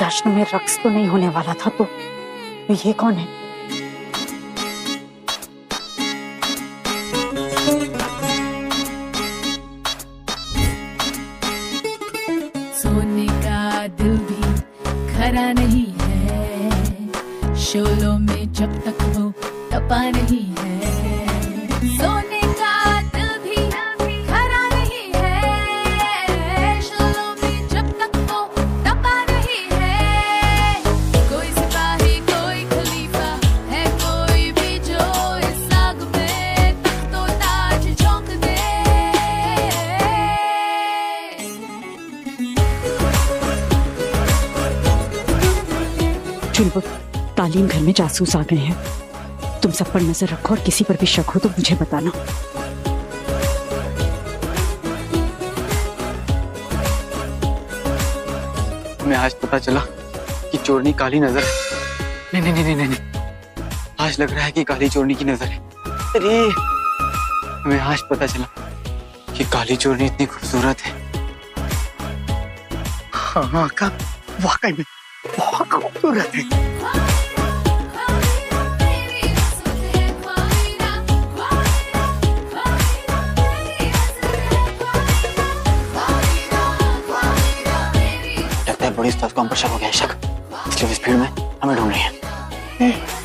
जश्न में रक्स तो नहीं होने वाला था, तो ये कौन है? सोने का दिल भी खरा नहीं है, शोलों में जब तक वो तपा नहीं है। सोने का दिल भी खरा नहीं है, शोलों में जब तक वो तपा नहीं है। कोई सिपाही कोई खलीफा है, कोई भी जो इस आग में तख्तो ताज झोंक दे। चुलबुल, तालीम घर में जासूस आ गए हैं। तुम सब पर नजर रखो और किसी पर भी शक हो तो मुझे बताना। हमें आज पता चला कि चोरनी काली नजर है। नहीं नहीं नहीं नहीं नहीं, आज लग रहा है कि काली चोरनी की नजर है। अरे हमें आज पता चला कि काली चोरनी इतनी खूबसूरत है। हाँ का वाकई में बहुत खूबसूरत है। लगता है बड़ी उस्ताद को हम पर शक हो गया, शक, इसलिए इस भीड़ में हमें ढूंढ रही है।